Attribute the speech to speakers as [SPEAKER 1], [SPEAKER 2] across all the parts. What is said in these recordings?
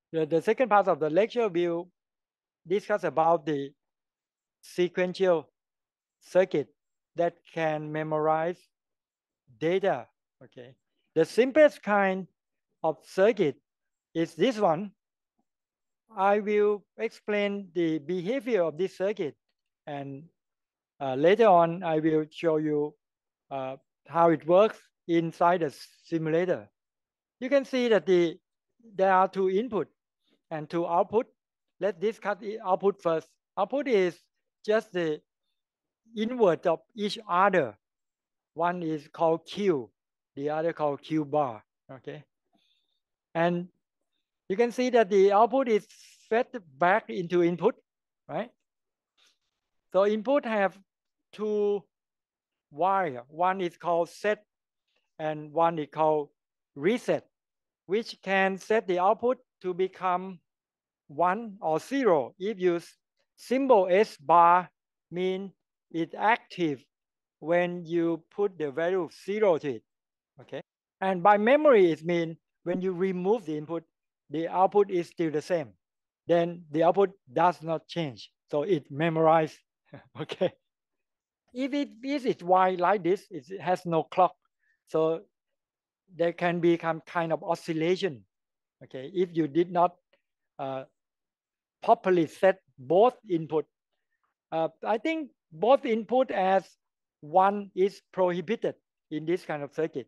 [SPEAKER 1] The second part of the lecture will discuss about the sequential circuit that can memorize data. Okay, the simplest kind of circuit is this one. I will explain the behavior of this circuit, and later on I will show you how it works inside the simulator. You can see that there are two input and two output. Let's discuss the output first. Output is just the inverse of each other. One is called Q, the other called Q bar. Okay, and you can see that the output is fed back into input, right? So input have two wire. One is called set and one is called reset, which can set the output to become 1 or 0 if you symbol S bar mean it's active when you put the value 0 to it. Okay, and by memory it means when you remove the input, the output is still the same. Then the output does not change, so it memorized. Okay, if it is Y like this, it has no clock, so there can be some kind of oscillation. Okay, if you did not properly set both input. I think both input as one is prohibited in this kind of circuit.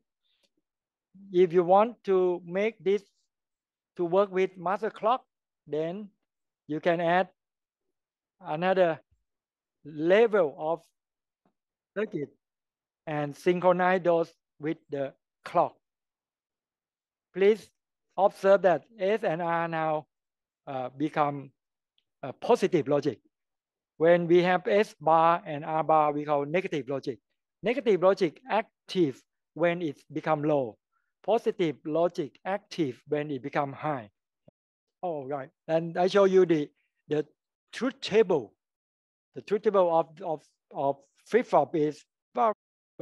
[SPEAKER 1] If you want to make this to work with master clock, then you can add another level of circuit and synchronize those with the clock. Please observe that S and R now become positive logic. When we have S bar and R bar, we call negative logic. Negative logic active when it become low. Positive logic active when it become high. Oh, right. And I show you the truth table. The truth table of flip-flop is, well,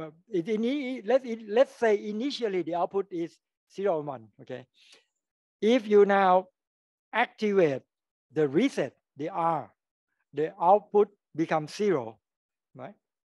[SPEAKER 1] let's say initially the output is 0 and 1. Okay. If you now activate the reset, the R, the output becomes 0, right?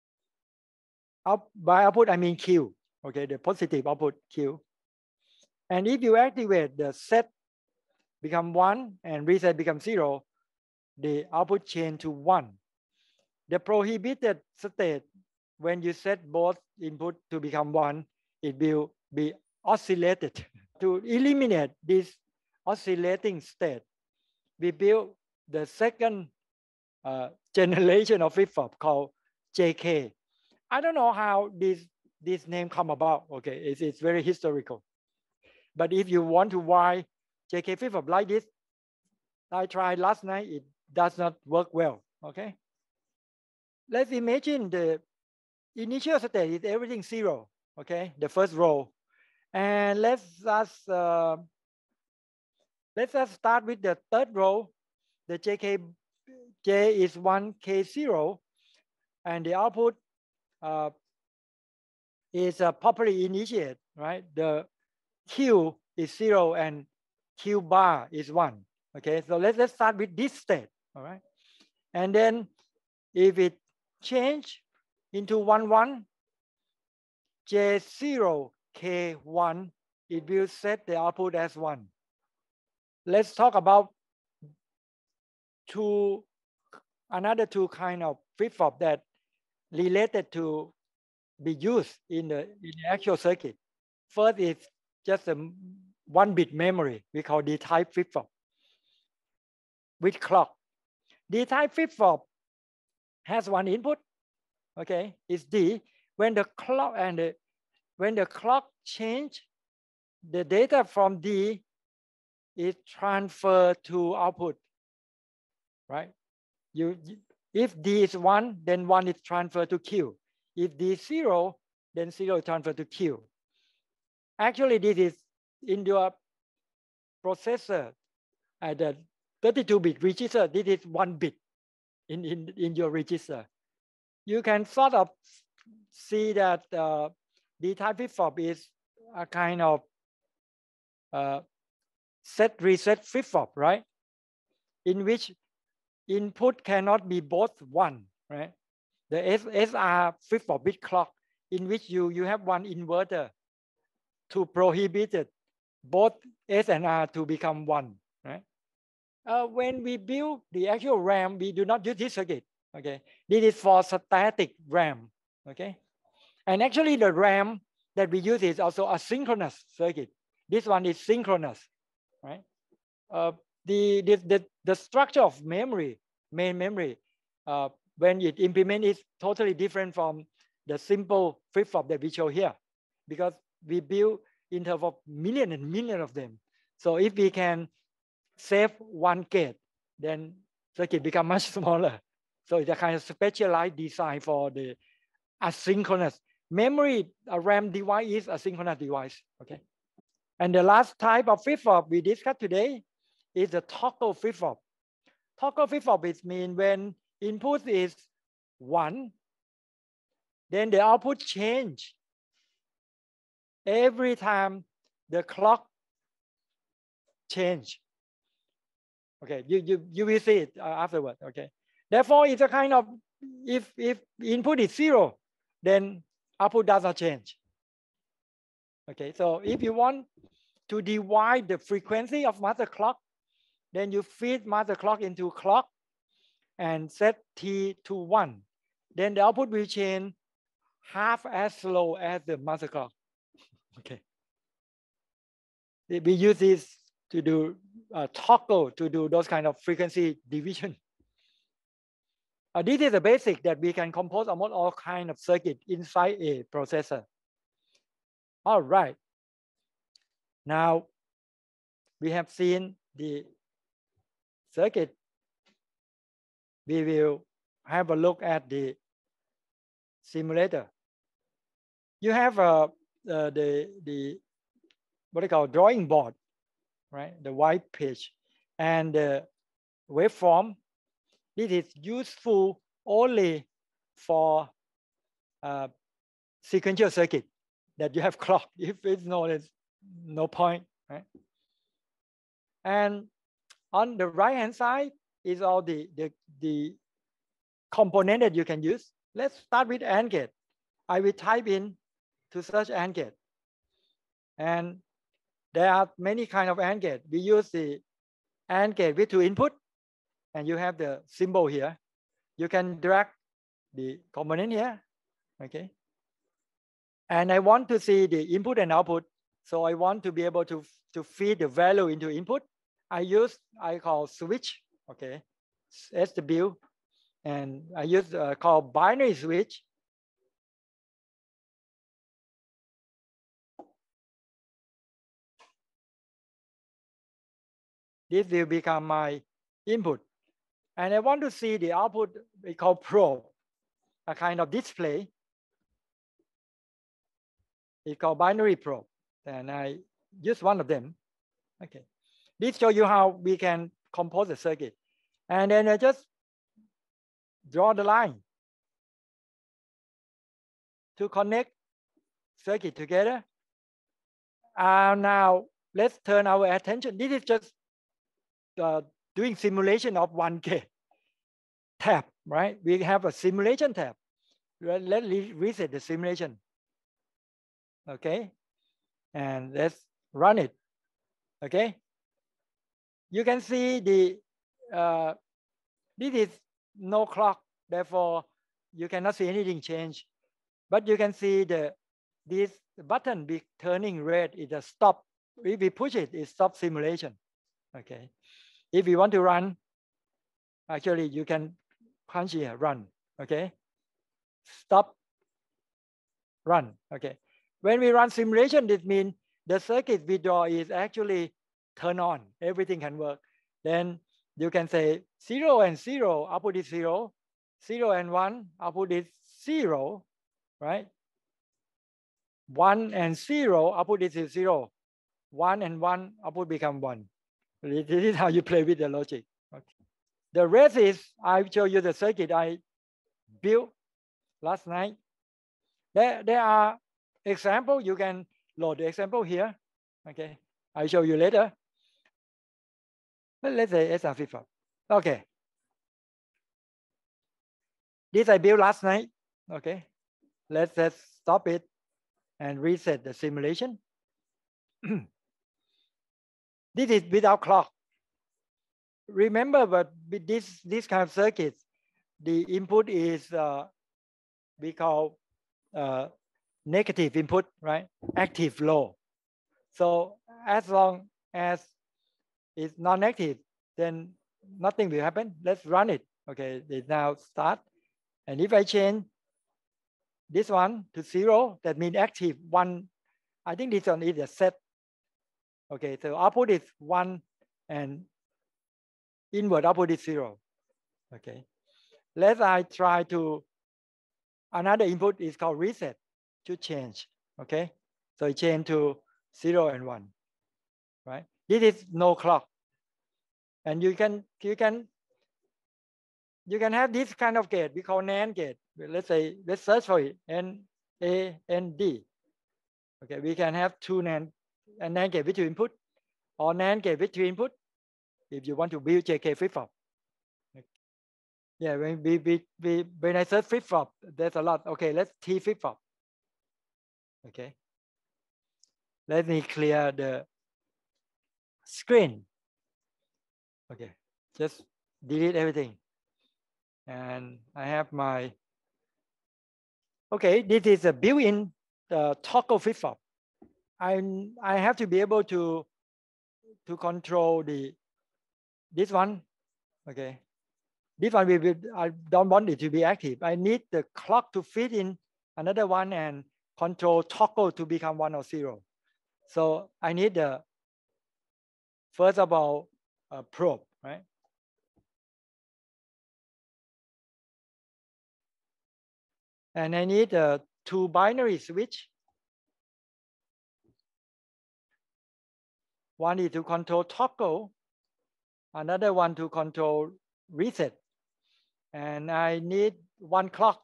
[SPEAKER 1] By output, I mean Q, okay, the positive output Q. And if you activate the set become 1 and reset become 0, the output change to 1. The prohibited state, when you set both input to become 1, it will be oscillated. To eliminate this oscillating state, we built the second generation of flip-flop called JK. I don't know how this name come about. Okay, it's very historical. But if you want to why JK flip-flop like this, I tried last night. It does not work well. Okay, let's imagine the initial state is everything 0. Okay, the first row, and let's just start with the third row. The J is 1K0, and the output is properly initiated, right? The Q is 0 and Q bar is 1. Okay, so let's start with this state, all right? And then if it change into 1, 1, J0, K1, it will set the output as 1. Let's talk about another two kind of flip-flop that related to be used in the actual circuit. First is just a 1-bit memory. We call D-type flip-flop with clock. D-type flip-flop has one input. Okay, it's D. When the clock change, the data from D is transferred to output. Right? If D is 1, then 1 is transferred to Q. If D is 0, then 0 is transferred to Q. Actually, this is in your processor at the 32-bit register. This is 1 bit in your register. You can sort of see that D-type flip-flop is a kind of set reset flip-flop, right? In which input cannot be both one, right? The SR flip-flop bit clock, in which you have one inverter to prohibit it, both S and R to become one, right? When we build the actual RAM, we do not use this circuit, okay? This is for static RAM, okay? And actually the RAM that we use is also a synchronous circuit. This one is synchronous, right? The structure of memory, main memory, when it implement is totally different from the simple flip-flop that we show here, because we build in terms of million and million of them. So if we can save one gate, then circuit become much smaller. So it's a kind of specialized design for the asynchronous memory. A RAM device is a synchronous device, okay? And the last type of flip-flop we discussed today is the toggle flip-flop. Toggle flip-flop is mean when input is 1, then the output change every time the clock change. Okay, you will see it afterward. Okay, therefore it's a kind of, if input is 0, then output does not change. Okay, so if you want to divide the frequency of master clock, then you feed master clock into clock and set T to 1. Then the output will change half as slow as the master clock. Okay. We use this to do toggle, to do those kind of frequency division. This is the basic that we can compose almost all kind of circuit inside a processor. All right. Now we have seen the circuit. We will have a look at the simulator. You have the what they call drawing board, right? The white page and the waveform. This is useful only for sequential circuit that you have clock. If it's no, there's no point, right? And on the right hand side is all the component that you can use. Let's start with AND gate. I will type in to search AND gate. And there are many kind of AND gate. We use the AND gate with 2 input, and you have the symbol here. You can drag the component here, okay? And I want to see the input and output. So I want to be able to feed the value into input. I call switch, okay? SW, and I use call binary switch. This will become my input. And I want to see the output, we call probe, a kind of display. It's called binary probe. And I use one of them. Okay. This shows you how we can compose a circuit. And then I just draw the line to connect circuit together. Now let's turn our attention. This is just doing simulation of 1 gate tab, right? We have a simulation tab. Let's reset the simulation. Okay, and let's run it. Okay, you can see the this is no clock, therefore you cannot see anything change. But you can see this button be turning red is a stop. If we push it, it stops simulation. Okay, if you want to run, actually you can punch here, run. Okay, stop, run. Okay. When we run simulation, this means the circuit we draw is actually turned on. Everything can work. Then you can say 0 and 0, output is 0. 0 and 1, output is 0, right? 1 and 0, output is 0. 1 and 1, output become 1. This is how you play with the logic. Okay. The rest is, I show you the circuit I built last night. There are example, you can load the example here. Okay, I'll show you later. Let's say SR flip-flop. Okay. This I built last night. Okay. Let's stop it and reset the simulation. This is without clock. Remember, but with this kind of circuits, the input is we call negative input, right? Active low. So as long as it's non-active, then nothing will happen. Let's run it. Okay, it now start. And if I change this one to 0, that means active 1. I think this one is a set. Okay, so output is 1 and inward output is 0. Okay, let's I try to, another input is called reset to change. Okay, so it change to 0 and 1, right? This is no clock. And you can have this kind of gate we call NAND gate. Let's say, let's search for it, NA and D. Okay, we can have two NAND gate with two input, or NAND gate with three input, if you want to build JK flip-flop. Yeah, when I search flip-flop, there's a lot. Okay, let's T flip-flop. Okay, let me clear the screen. Okay, just delete everything. And I have my, okay, this is a built-in toggle flip-flop. I have to be able to control this one. Okay, this one I don't want it to be active. I need the clock to fit in another one and control toggle to become 1 or 0. So I need the, first of all, a probe, right? And I need a 2 binary switch. One is to control toggle, another one to control reset. And I need 1 clock.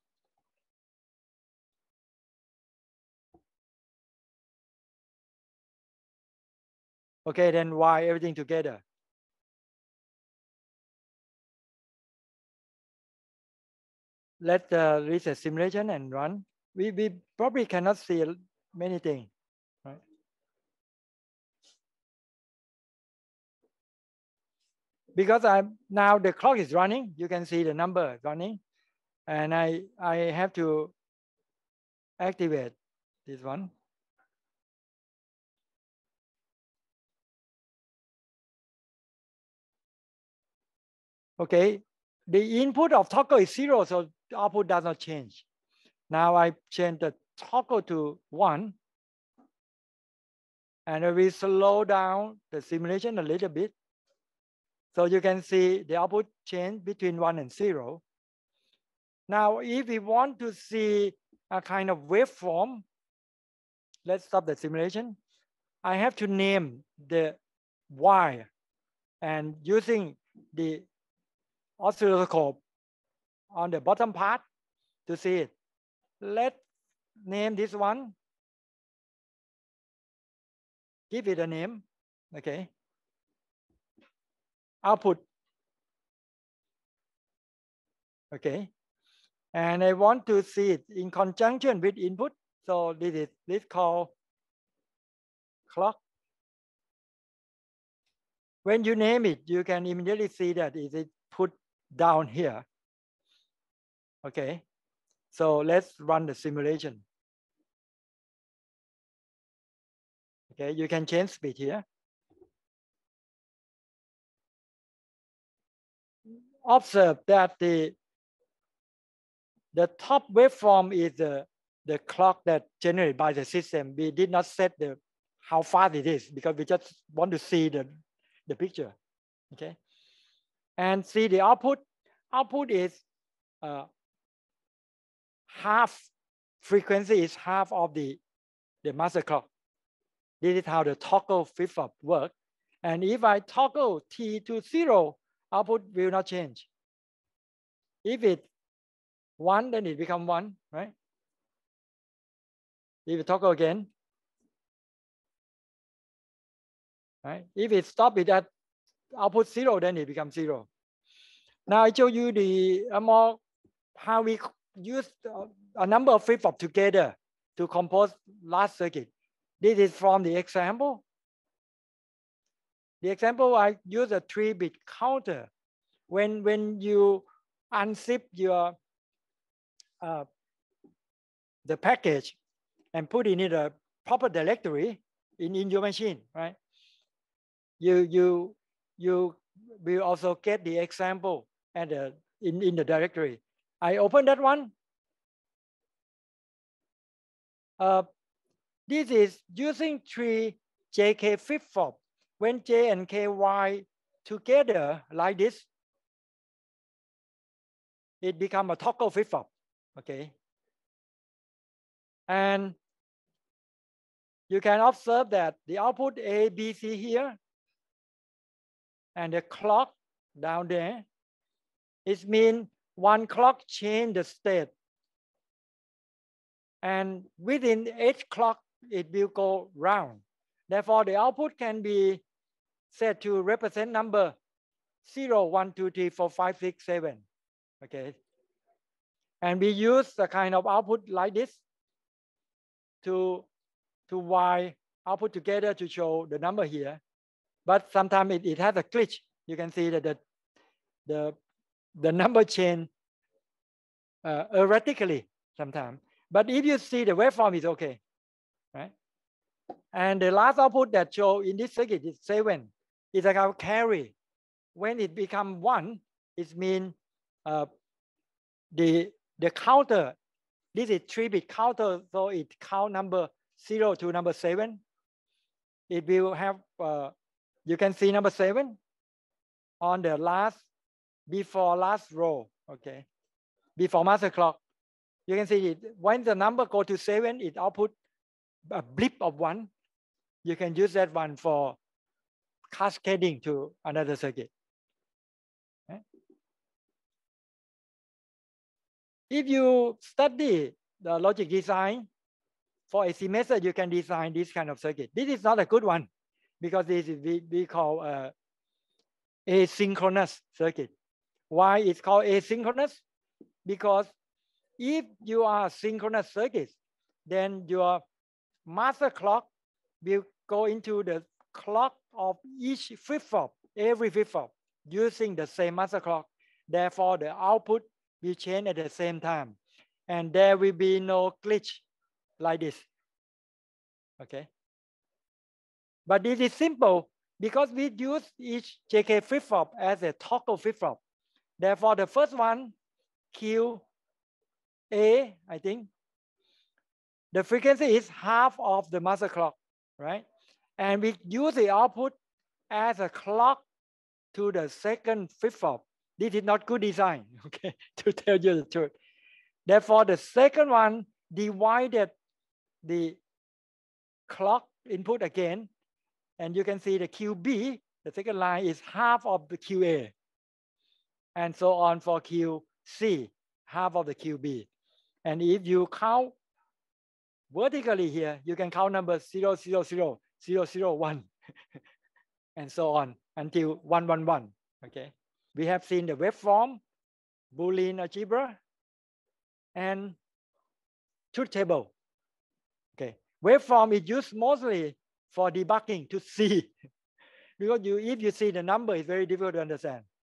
[SPEAKER 1] Okay, then wire everything together. Let the reset simulation and run. We probably cannot see many things, right? Because now the clock is running, you can see the number running, and I have to activate this one. Okay, the input of toggle is 0, so the output does not change. Now I change the toggle to 1, and I will slow down the simulation a little bit. So you can see the output change between 1 and 0. Now, if we want to see a kind of waveform, let's stop the simulation. I have to name the wire, and using the oscilloscope on the bottom part to see it. Let's name this one. Give it a name. Okay. Output. Okay. And I want to see it in conjunction with input. So this called clock. When you name it, you can immediately see that it is put down here. Okay. So let's run the simulation. Okay, you can change speed here. Observe that the top waveform is the clock that generated by the system. We did not set how fast it is because we just want to see the picture. Okay, and see the output. Output is half, frequency is half of the master clock. This is how the toggle flip-flop works. And if I toggle T to 0, output will not change. If it's 1, then it becomes 1, right? If you toggle again, right? If it stop it at output 0, then it becomes 0. Now I show you the more how we use a number of flip-flop together to compose last circuit. This is from the example. The example, I use a 3-bit counter. When you unzip your the package and put it in a proper directory in your machine, right? You will also get the example and in the directory. I open that one. This is using 3 JK flip-flop. When J and KY together like this, it becomes a toggle flip-flop, okay? And you can observe that the output A, B, C here, and the clock down there, it means one clock change the state. And within each clock, it will go round. Therefore, the output can be set to represent number 0, 1, 2, 3, 4, 5, 6, 7. Okay. And we use the kind of output like this to wire output together to show the number here. But sometimes it has a glitch. You can see that the number change erratically sometimes. But if you see the waveform is okay, right? And the last output that show in this circuit is 7. It's like a carry. When it becomes 1, it means the counter. This is 3-bit counter, so it count number 0 to number 7. It will have you can see number 7 on the before last row. Okay, before master clock. You can see it when the number go to 7, it output a blip of 1. You can use that one for cascading to another circuit. Okay. If you study the logic design for AC method, you can design this kind of circuit. This is not a good one because this is we call asynchronous circuit. Why it's called asynchronous? Because if you are a synchronous circuit, then your master clock will go into the clock of each flip-flop, every flip-flop, using the same master clock. Therefore, the output will change at the same time. And there will be no glitch like this. Okay. But this is simple because we use each JK flip-flop as a toggle flip-flop. Therefore, the first one, QA, I think, the frequency is half of the master clock, right? And we use the output as a clock to the second flip-flop. This is not good design, okay, to tell you the truth. Therefore, the second one divided the clock input again, and you can see the QB, the second line is half of the QA, and so on for QC, half of the QB. And if you count vertically here, you can count number 0, 0, 0, 0, 0, 1, and so on until 1, 1, 1. Okay, we have seen the waveform, Boolean algebra, and truth table. Okay, waveform is used mostly for debugging to see, because if you see the number, it's very difficult to understand.